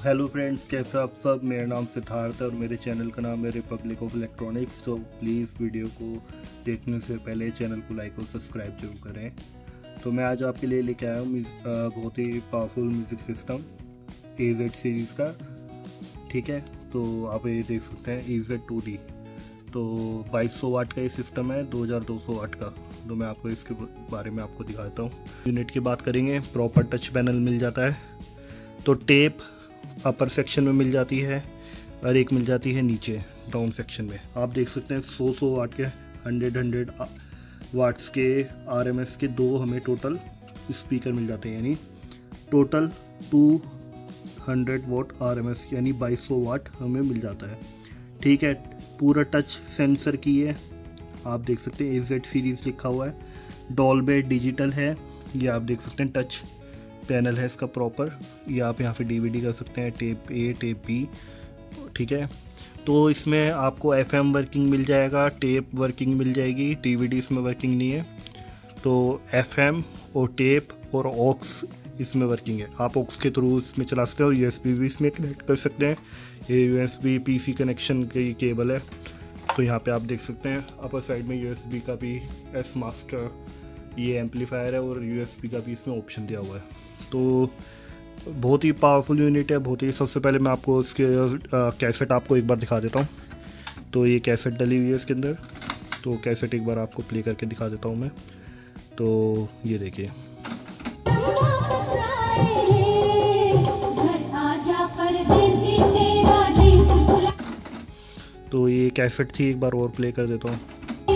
Hello friends, कैसे आप सब। मेरा नाम सिद्धार्थ है और मेरे चैनल का नाम है रिपब्लिक ऑफ इलेक्ट्रॉनिक्स। तो प्लीज़ वीडियो को देखने से पहले चैनल को लाइक और सब्सक्राइब जरूर करें। तो मैं आज आपके लिए लेके आया हूँ बहुत ही powerful music system AZ series का। ठीक है, तो आप ये देख सकते हैं AZ2D। तो 2200 वाट का ये सिस्टम है, 2200 वाट का। तो मैं आपको इसके बारे में आपको दिखाता हूँ। यूनिट की बात करेंगे, प्रॉपर टच पैनल मिल जाता है। तो टेप अपर सेक्शन में मिल जाती है और एक मिल जाती है नीचे डाउन सेक्शन में। आप देख सकते हैं 100 वाट के 100 वाट्स के RMS के दो हमें टोटल स्पीकर मिल जाते हैं, यानी टोटल 200 वाट RMS यानी 2200 वाट हमें मिल जाता है। ठीक है, पूरा टच सेंसर की है। आप देख सकते हैं AZ सीरीज़ लिखा हुआ है। डॉल्बी डिजिटल है, ये आप देख सकते हैं। टच पैनल है इसका प्रॉपर। ये आप यहाँ पे DVD कर सकते हैं, टेप A टेप B। ठीक है, तो इसमें आपको FM वर्किंग मिल जाएगा, टेप वर्किंग मिल जाएगी, DVD इसमें वर्किंग नहीं है। तो FM और टेप और ऑक्स इसमें वर्किंग है। आप ऑक्स के थ्रू इसमें चला सकते हैं और USB भी इसमें कनेक्ट कर सकते हैं। ये USB PC कनेक्शन की केबल है। तो यहाँ पे आप देख सकते हैं अपर साइड में USB का भी S मास्टर ये एम्पलीफायर है और USB का भी इसमें ऑप्शन दिया हुआ है। तो बहुत ही पावरफुल यूनिट है, बहुत ही। सबसे पहले मैं आपको इसके कैसेट आपको एक बार दिखा देता हूँ। तो ये कैसेट डली हुई है इसके अंदर। तो कैसेट एक बार आपको प्ले करके दिखा देता हूँ मैं। तो ये देखिए, तो ये कैसेट थी, एक बार और प्ले कर देता हूँ।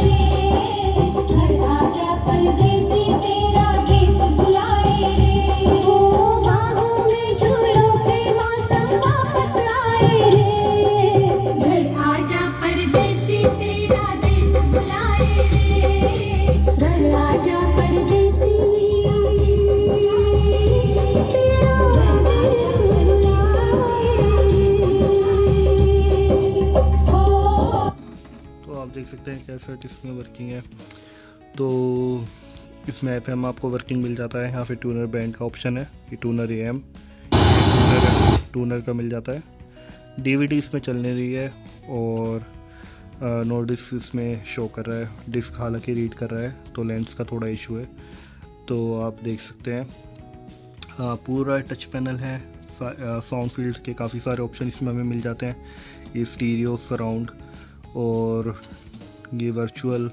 देख सकते हैं कैसेट इसमें वर्किंग है। तो इसमें FM आपको वर्किंग मिल जाता है। यहाँ पे ट्यूनर बैंड का ऑप्शन है, ये ट्यूनर AM ट्यूनर का मिल जाता है। DVD इसमें चलने रही है और नो डिस्क इसमें शो कर रहा है। डिस्क हालांकि रीड कर रहा है, तो लेंस का थोड़ा इशू है। तो आप देख सकते हैं पूरा टच पैनल है। साउंड फील्ड के काफ़ी सारे ऑप्शन इसमें हमें मिल जाते हैं। ये स्टीरियो, सराउंड और ये वर्चुअल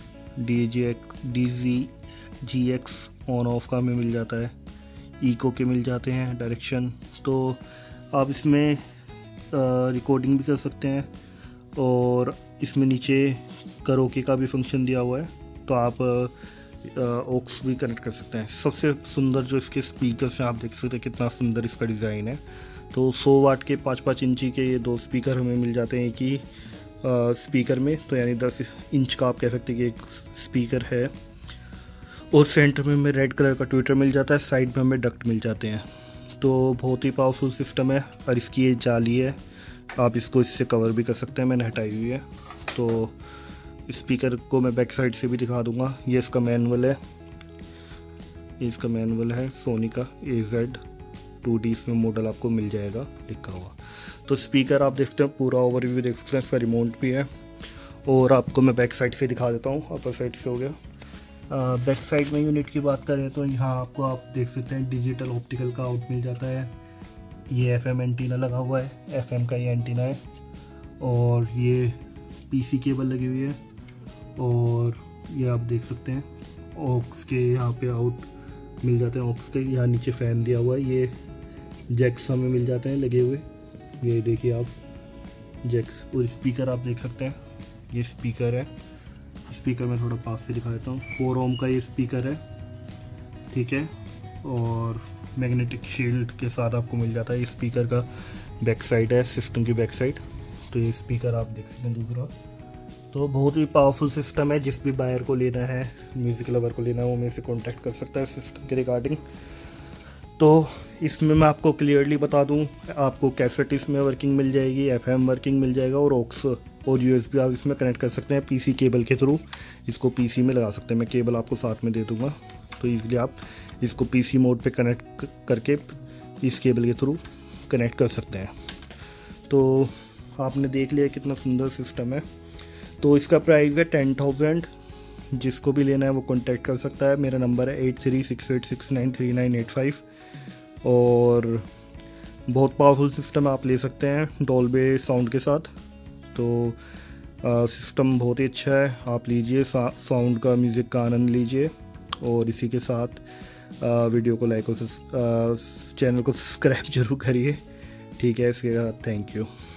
DGX ऑन ऑफ का हमें मिल जाता है। इको के मिल जाते हैं, डायरेक्शन। तो आप इसमें रिकॉर्डिंग भी कर सकते हैं और इसमें नीचे करोके का भी फंक्शन दिया हुआ है। तो आप ऑक्स भी कनेक्ट कर सकते हैं। सबसे सुंदर जो इसके स्पीकर्स हैं, आप देख सकते हैं कितना सुंदर इसका डिज़ाइन है। तो 100 वाट के 5-5 इंची के ये दो स्पीकर हमें मिल जाते हैं एक ही स्पीकर में। तो यानी 10 इंच का आप कह सकते हैं कि एक स्पीकर है। और सेंटर में हमें रेड कलर का ट्विटर मिल जाता है, साइड में हमें डक्ट मिल जाते हैं। तो बहुत ही पावरफुल सिस्टम है। और इसकी ये जाली है, आप इसको इससे कवर भी कर सकते हैं, मैंने हटाई हुई है। तो स्पीकर को मैं बैक साइड से भी दिखा दूंगा। ये इसका मैनुअल है, इसका मैनुअल है सोनी का AZ2D। इसमें मॉडल आपको मिल जाएगा लिखा हुआ। तो स्पीकर आप देखते हैं, पूरा ओवरव्यू देख सकते हैं। इसका रिमोट भी है। और आपको मैं बैक साइड से दिखा देता हूँ। अपर साइड से हो गया। बैक साइड में यूनिट की बात करें तो यहाँ आपको आप देख सकते हैं डिजिटल ऑप्टिकल का आउट मिल जाता है। ये FM एंटीना लगा हुआ है, FM का ये एंटीना है। और ये PC केबल लगी हुई है। और ये आप देख सकते हैं ऑक्स के यहाँ पे आउट मिल जाते हैं। ऑक्स के यहाँ नीचे फ़ैन दिया हुआ है। ये जैक्स हमें मिल जाते हैं लगे हुए। ये देखिए आप जैक्स। और स्पीकर आप देख सकते हैं, ये स्पीकर है। स्पीकर में थोड़ा पास से दिखा देता हूँ। 4 ओम का ये स्पीकर है। ठीक है, और मैग्नेटिक शील्ड के साथ आपको मिल जाता है। ये स्पीकर का बैक साइड है, सिस्टम की बैक साइड। तो ये स्पीकर आप देख सकते हैं दूसरा। तो बहुत ही पावरफुल सिस्टम है। जिस भी बायर को लेना है, म्यूज़िक लवर को लेना है, वो मेरे से कॉन्टैक्ट कर सकता है सिस्टम के रिगार्डिंग। तो इसमें मैं आपको क्लियरली बता दूं, आपको कैसेट इसमें वर्किंग मिल जाएगी, FM वर्किंग मिल जाएगा और ऑक्स और USB आप इसमें कनेक्ट कर सकते हैं PC केबल के थ्रू। इसको PC में लगा सकते हैं। मैं केबल आपको साथ में दे दूंगा, तो ईज़िली आप इसको PC मोड पे कनेक्ट करके इस केबल के थ्रू कनेक्ट कर सकते हैं। तो आपने देख लिया कितना सुंदर सिस्टम है। तो इसका प्राइस है 10,000। जिसको भी लेना है वो कॉन्टैक्ट कर सकता है। मेरा नंबर है 8368693985। और बहुत पावरफुल सिस्टम आप ले सकते हैं डॉल्बे साउंड के साथ। तो सिस्टम बहुत ही अच्छा है, आप लीजिए, साउंड का, म्यूज़िक का आनंद लीजिए। और इसी के साथ वीडियो को लाइक और चैनल को सब्सक्राइब जरूर करिए। ठीक है, इसके बाद थैंक यू।